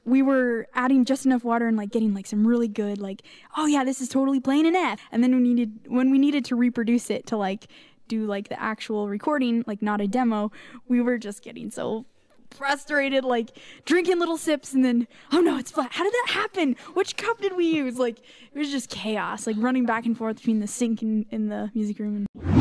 we were adding just enough water and like getting like some really good, like, oh yeah, this is totally playing an F. And then when we needed to reproduce it to like do like the actual recording, like not a demo, we were just getting so frustrated, like drinking little sips and then, oh no, it's flat. How did that happen? Which cup did we use? Like, it was just chaos, like running back and forth between the sink and in the music room.